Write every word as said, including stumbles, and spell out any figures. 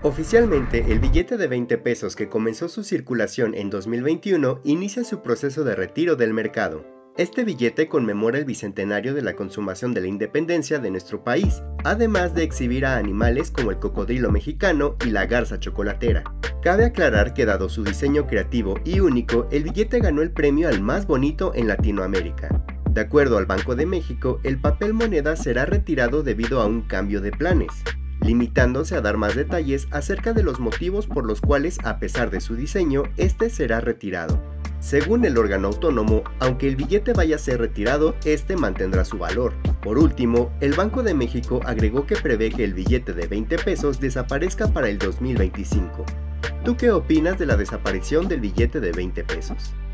Oficialmente, el billete de veinte pesos que comenzó su circulación en dos mil veintiuno inicia su proceso de retiro del mercado. Este billete conmemora el bicentenario de la consumación de la independencia de nuestro país, además de exhibir a animales como el cocodrilo mexicano y la garza chocolatera. Cabe aclarar que dado su diseño creativo y único, el billete ganó el premio al más bonito en Latinoamérica. De acuerdo al Banco de México, el papel moneda será retirado debido a un cambio de planes, limitándose a dar más detalles acerca de los motivos por los cuales, a pesar de su diseño, este será retirado. Según el órgano autónomo, aunque el billete vaya a ser retirado, este mantendrá su valor. Por último, el Banco de México agregó que prevé que el billete de veinte pesos desaparezca para el dos mil veinticinco. ¿Tú qué opinas de la desaparición del billete de veinte pesos?